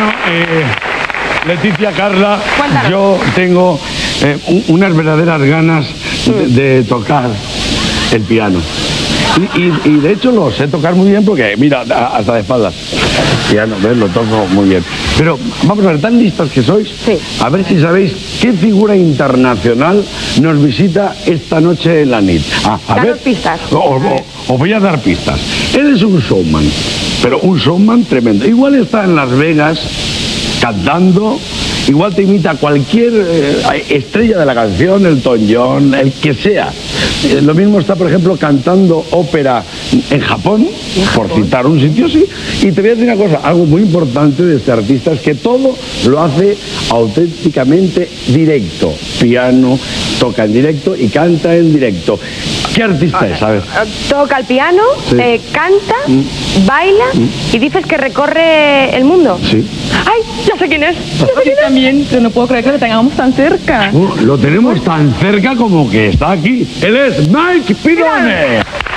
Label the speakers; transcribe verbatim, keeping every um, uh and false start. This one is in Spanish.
Speaker 1: eh, Leticia, Carla,
Speaker 2: Cuéntanos.
Speaker 1: yo tengo eh, un- unas verdaderas ganas de, de tocar el piano. Y, y- y de hecho lo sé tocar muy bien porque, mira, a- hasta de espaldas. El piano, ¿ves? Lo toco muy bien. Pero vamos a ver, tan listos que sois,
Speaker 2: Sí.
Speaker 1: a ver si sabéis qué figura internacional nos visita esta noche en la N I T. Ah, a
Speaker 2: Danos
Speaker 1: ver,
Speaker 2: pistas.
Speaker 1: o- o- os voy a dar pistas. Él es un showman, pero un showman tremendo. Igual está en Las Vegas cantando, igual te imita cualquier eh, estrella de la canción, Elton John, el que sea. Eh, lo mismo está, por ejemplo, cantando ópera en Japón, por citar un sitio así. Y te voy a decir una cosa, algo muy importante de este artista es que todo lo hace auténticamente directo. Piano, toca en directo y canta en directo. ¿Qué artista es? A ver.
Speaker 2: Toca el piano,
Speaker 1: Sí.
Speaker 2: eh, canta, baila y dices que recorre el mundo.
Speaker 1: Sí.
Speaker 2: ¡Ay! Ya sé quién es. Ya sé
Speaker 3: Yo
Speaker 2: quién es.
Speaker 3: también, yo no puedo creer que lo tengamos tan cerca.
Speaker 1: Uh, lo tenemos tan cerca como que está aquí. Él es Mike Pirone.